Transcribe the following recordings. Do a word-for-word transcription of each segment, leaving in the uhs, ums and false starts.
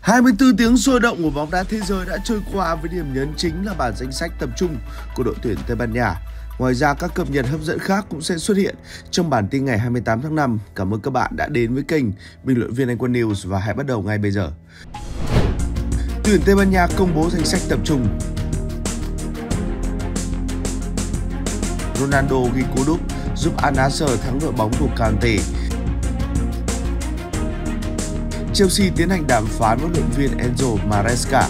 hai mươi tư tiếng sôi động của bóng đá thế giới đã trôi qua với điểm nhấn chính là bảng danh sách tập trung của đội tuyển Tây Ban Nha. Ngoài ra, các cập nhật hấp dẫn khác cũng sẽ xuất hiện trong bản tin ngày hai mươi tám tháng năm. Cảm ơn các bạn đã đến với kênh Bình luận viên Anh Quân News và hãy bắt đầu ngay bây giờ. Tuyển Tây Ban Nha công bố danh sách tập trung. Ronaldo ghi cú đúp giúp Al Nassr thắng đội bóng của Kante. Chelsea tiến hành đàm phán với huấn luyện viên Enzo Maresca.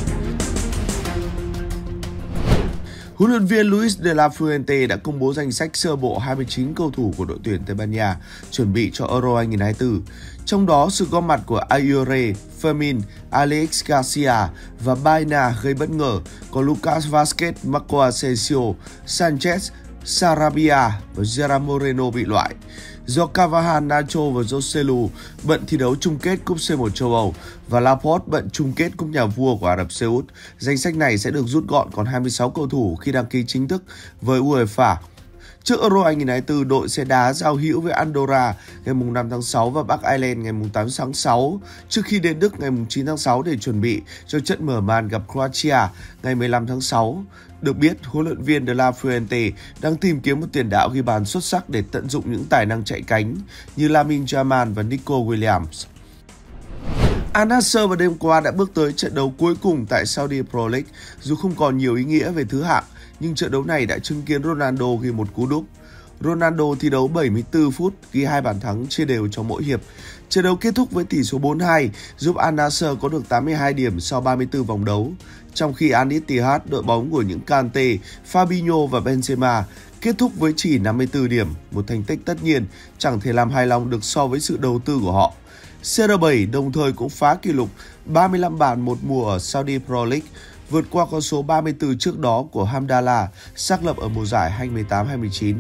Huấn luyện viên Luis de la Fuente đã công bố danh sách sơ bộ hai mươi chín cầu thủ của đội tuyển Tây Ban Nha chuẩn bị cho Euro hai không hai tư. Trong đó, sự góp mặt của Aguirre, Fermin, Alex Garcia và Baena gây bất ngờ, còn Lucas Vazquez, Marco Asensio, Sanchez, Sarabia và Gerard Moreno bị loại. Do Carvajal, Nacho và Joselu bận thi đấu chung kết cúp xê một châu Âu và Laporte bận chung kết cúp nhà vua của Ả Rập Xê Út, danh sách này sẽ được rút gọn còn hai mươi sáu cầu thủ khi đăng ký chính thức với UEFA. Trước Euro hai không hai tư, đội sẽ đá giao hữu với Andorra ngày năm tháng sáu và Bắc Ireland ngày tám tháng sáu, trước khi đến Đức ngày chín tháng sáu để chuẩn bị cho trận mở màn gặp Croatia ngày mười lăm tháng sáu. Được biết, huấn luyện viên De La Fuente đang tìm kiếm một tiền đạo ghi bàn xuất sắc để tận dụng những tài năng chạy cánh như Lamine Yamal và Nico Williams. Al Nassr vào đêm qua đã bước tới trận đấu cuối cùng tại Saudi Pro League. Dù không còn nhiều ý nghĩa về thứ hạng, nhưng trận đấu này đã chứng kiến Ronaldo ghi một cú đúp. Ronaldo thi đấu bảy mươi tư phút, ghi hai bàn thắng chia đều cho mỗi hiệp. Trận đấu kết thúc với tỷ số bốn hai, giúp Al Nassr có được tám mươi hai điểm sau ba mươi tư vòng đấu. Trong khi Al Ittihad, đội bóng của những Kante, Fabinho và Benzema, kết thúc với chỉ năm mươi tư điểm, một thành tích tất nhiên chẳng thể làm hài lòng được so với sự đầu tư của họ. xê rờ bảy đồng thời cũng phá kỷ lục ba mươi lăm bàn một mùa ở Saudi Pro League, vượt qua con số ba mươi tư trước đó của Hamdallah, xác lập ở mùa giải hai không một tám hai không một chín.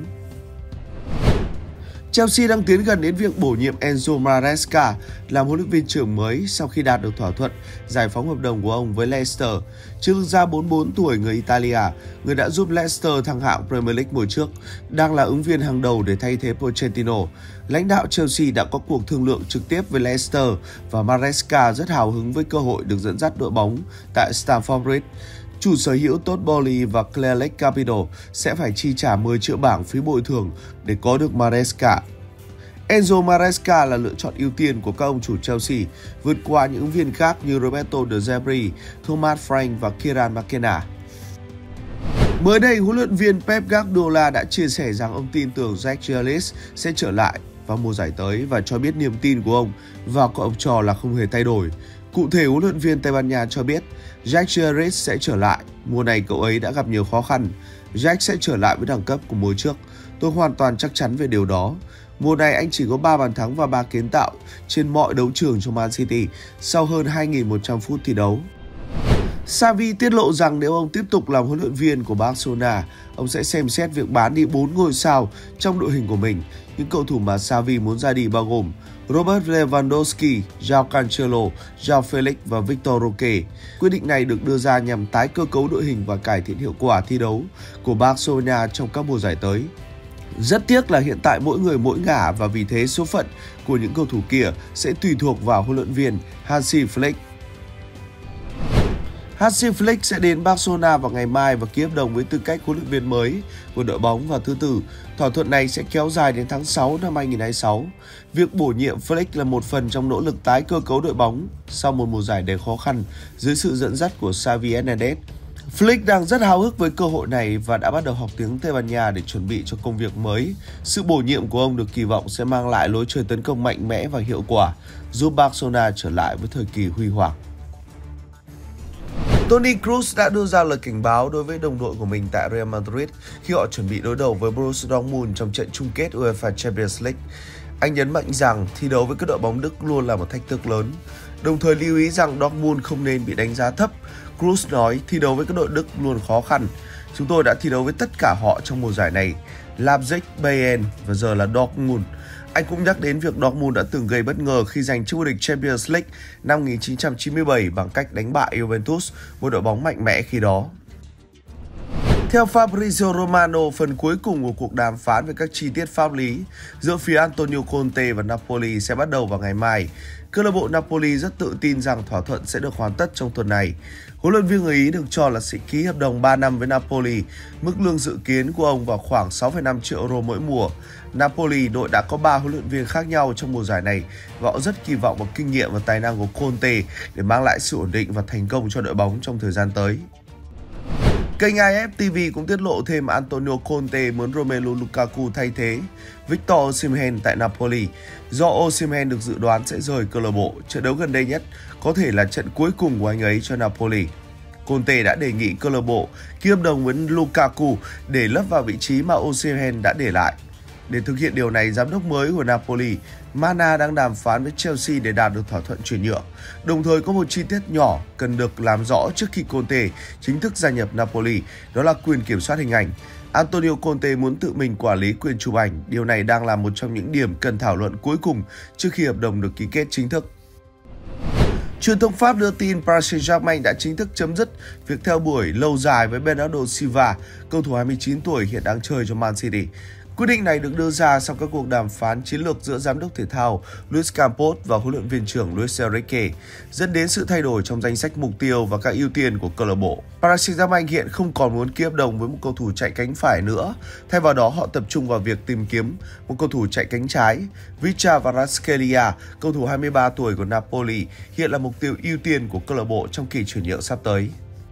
Chelsea đang tiến gần đến việc bổ nhiệm Enzo Maresca làm huấn luyện viên trưởng mới sau khi đạt được thỏa thuận giải phóng hợp đồng của ông với Leicester. Chiến lược gia bốn mươi tư tuổi người Italia, người đã giúp Leicester thăng hạng Premier League mùa trước, đang là ứng viên hàng đầu để thay thế Pochettino. Lãnh đạo Chelsea đã có cuộc thương lượng trực tiếp với Leicester và Maresca rất hào hứng với cơ hội được dẫn dắt đội bóng tại Stamford Bridge. Chủ sở hữu Todd Boehly và Clear Lake Capital sẽ phải chi trả mười triệu bảng phí bồi thường để có được Maresca. Enzo Maresca là lựa chọn ưu tiên của các ông chủ Chelsea, vượt qua những ứng viên khác như Roberto De Zerbi, Thomas Frank và Kieran McKenna. Mới đây, huấn luyện viên Pep Guardiola đã chia sẻ rằng ông tin tưởng Jack Grealish sẽ trở lại vào mùa giải tới và cho biết niềm tin của ông vào các ông trò là không hề thay đổi. Cụ thể, huấn luyện viên Tây Ban Nha cho biết Jack Grealish sẽ trở lại. Mùa này cậu ấy đã gặp nhiều khó khăn. Jack sẽ trở lại với đẳng cấp của mùa trước. Tôi hoàn toàn chắc chắn về điều đó. Mùa này anh chỉ có ba bàn thắng và ba kiến tạo trên mọi đấu trường cho Man City sau hơn hai nghìn một trăm phút thi đấu. Xavi tiết lộ rằng nếu ông tiếp tục làm huấn luyện viên của Barcelona, ông sẽ xem xét việc bán đi bốn ngôi sao trong đội hình của mình. Những cầu thủ mà Xavi muốn ra đi bao gồm Robert Lewandowski, Joao Cancelo, Joao Felix và Victor Roque. Quyết định này được đưa ra nhằm tái cơ cấu đội hình và cải thiện hiệu quả thi đấu của Barcelona trong các mùa giải tới. Rất tiếc là hiện tại mỗi người mỗi ngả và vì thế số phận của những cầu thủ kia sẽ tùy thuộc vào huấn luyện viên Hansi Flick. Hansi Flick sẽ đến Barcelona vào ngày mai và ký hợp đồng với tư cách huấn luyện viên mới của đội bóng vào thứ Tư. Thỏa thuận này sẽ kéo dài đến tháng sáu năm hai không hai sáu. Việc bổ nhiệm Flick là một phần trong nỗ lực tái cơ cấu đội bóng sau một mùa giải đầy khó khăn dưới sự dẫn dắt của Xavi Hernandez. Flick đang rất háo hức với cơ hội này và đã bắt đầu học tiếng Tây Ban Nha để chuẩn bị cho công việc mới. Sự bổ nhiệm của ông được kỳ vọng sẽ mang lại lối chơi tấn công mạnh mẽ và hiệu quả, giúp Barcelona trở lại với thời kỳ huy hoàng. Toni Kroos đã đưa ra lời cảnh báo đối với đồng đội của mình tại Real Madrid khi họ chuẩn bị đối đầu với Borussia Dortmund trong trận chung kết UEFA Champions League. Anh nhấn mạnh rằng thi đấu với các đội bóng Đức luôn là một thách thức lớn, đồng thời lưu ý rằng Dortmund không nên bị đánh giá thấp. Kroos nói thi đấu với các đội Đức luôn khó khăn. Chúng tôi đã thi đấu với tất cả họ trong mùa giải này, Leipzig, Bayern và giờ là Dortmund. Anh cũng nhắc đến việc Dortmund đã từng gây bất ngờ khi giành chức vô địch Champions League năm một nghìn chín trăm chín mươi bảy bằng cách đánh bại Juventus, một đội bóng mạnh mẽ khi đó. Theo Fabrizio Romano, phần cuối cùng của cuộc đàm phán về các chi tiết pháp lý giữa phía Antonio Conte và Napoli sẽ bắt đầu vào ngày mai. Câu lạc bộ Napoli rất tự tin rằng thỏa thuận sẽ được hoàn tất trong tuần này. Huấn luyện viên người Ý được cho là sẽ ký hợp đồng ba năm với Napoli. Mức lương dự kiến của ông vào khoảng sáu phẩy năm triệu euro mỗi mùa. Napoli, đội đã có ba huấn luyện viên khác nhau trong mùa giải này và họ rất kỳ vọng vào kinh nghiệm và tài năng của Conte để mang lại sự ổn định và thành công cho đội bóng trong thời gian tới. Kênh i ép ti vi cũng tiết lộ thêm Antonio Conte muốn Romelu Lukaku thay thế Victor Osimhen tại Napoli, do Osimhen được dự đoán sẽ rời câu lạc bộ. Trận đấu gần đây nhất có thể là trận cuối cùng của anh ấy cho Napoli. Conte đã đề nghị câu lạc bộ ký hợp đồng với Lukaku để lấp vào vị trí mà Osimhen đã để lại. Để thực hiện điều này, giám đốc mới của Napoli, Mana, đang đàm phán với Chelsea để đạt được thỏa thuận chuyển nhượng. Đồng thời có một chi tiết nhỏ cần được làm rõ trước khi Conte chính thức gia nhập Napoli, đó là quyền kiểm soát hình ảnh. Antonio Conte muốn tự mình quản lý quyền chụp ảnh. Điều này đang là một trong những điểm cần thảo luận cuối cùng trước khi hợp đồng được ký kết chính thức. Truyền thông Pháp đưa tin Paris Saint-Germain đã chính thức chấm dứt việc theo đuổi lâu dài với Bernardo Silva, cầu thủ hai mươi chín tuổi hiện đang chơi cho Man City. Quyết định này được đưa ra sau các cuộc đàm phán chiến lược giữa giám đốc thể thao Luis Campos và huấn luyện viên trưởng Luis Enrique, dẫn đến sự thay đổi trong danh sách mục tiêu và các ưu tiên của câu lạc bộ. Paris Saint-Germain hiện không còn muốn ký hợp đồng với một cầu thủ chạy cánh phải nữa, thay vào đó họ tập trung vào việc tìm kiếm một cầu thủ chạy cánh trái. Vicha Kvaratskhelia, cầu thủ hai mươi ba tuổi của Napoli, hiện là mục tiêu ưu tiên của câu lạc bộ trong kỳ chuyển nhượng sắp tới.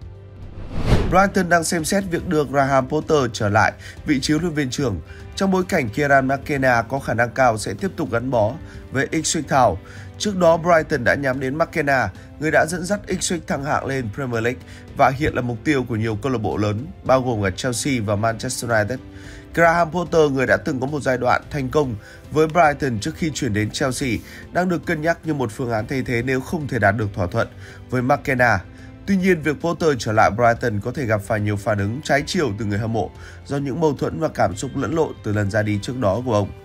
Brighton đang xem xét việc đưa Graham Potter trở lại vị trí huấn luyện viên trưởng trong bối cảnh Kieran McKenna có khả năng cao sẽ tiếp tục gắn bó với Ipswich Town. Trước đó, Brighton đã nhắm đến McKenna, người đã dẫn dắt Ipswich thăng hạng lên Premier League và hiện là mục tiêu của nhiều câu lạc bộ lớn, bao gồm cả Chelsea và Manchester United. Graham Potter, người đã từng có một giai đoạn thành công với Brighton trước khi chuyển đến Chelsea, đang được cân nhắc như một phương án thay thế nếu không thể đạt được thỏa thuận với McKenna. Tuy nhiên, việc Potter trở lại Brighton có thể gặp phải nhiều phản ứng trái chiều từ người hâm mộ do những mâu thuẫn và cảm xúc lẫn lộn từ lần ra đi trước đó của ông.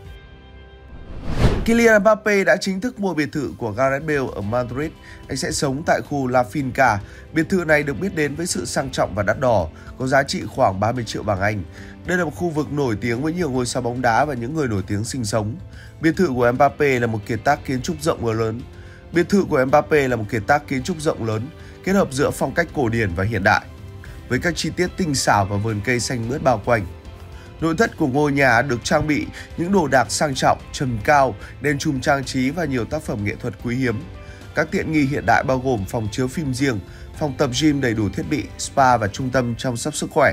Kylian Mbappé đã chính thức mua biệt thự của Gareth Bale ở Madrid. Anh sẽ sống tại khu La Finca. Biệt thự này được biết đến với sự sang trọng và đắt đỏ, có giá trị khoảng ba mươi triệu bảng Anh. Đây là một khu vực nổi tiếng với nhiều ngôi sao bóng đá và những người nổi tiếng sinh sống. Biệt thự của Mbappé là một kiệt tác kiến trúc rộng và lớn. Biệt thự của Mbappé là một kiệt tác kiến trúc rộng lớn, kết hợp giữa phong cách cổ điển và hiện đại, với các chi tiết tinh xảo và vườn cây xanh mướt bao quanh. Nội thất của ngôi nhà được trang bị những đồ đạc sang trọng, trần cao, đèn chùm trang trí và nhiều tác phẩm nghệ thuật quý hiếm. Các tiện nghi hiện đại bao gồm phòng chiếu phim riêng, phòng tập gym đầy đủ thiết bị, spa và trung tâm chăm sóc sức khỏe.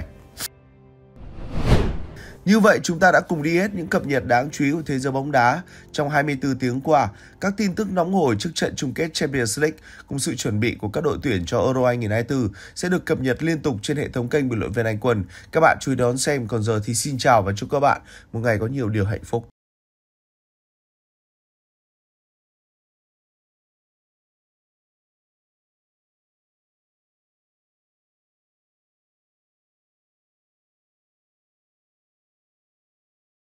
Như vậy, chúng ta đã cùng đi hết những cập nhật đáng chú ý của thế giới bóng đá trong hai mươi tư tiếng qua. Các tin tức nóng hổi trước trận chung kết Champions League cùng sự chuẩn bị của các đội tuyển cho Euro hai không hai tư sẽ được cập nhật liên tục trên hệ thống kênh Bình luận viên Anh Quân. Các bạn chú ý đón xem. Còn giờ thì xin chào và chúc các bạn một ngày có nhiều điều hạnh phúc.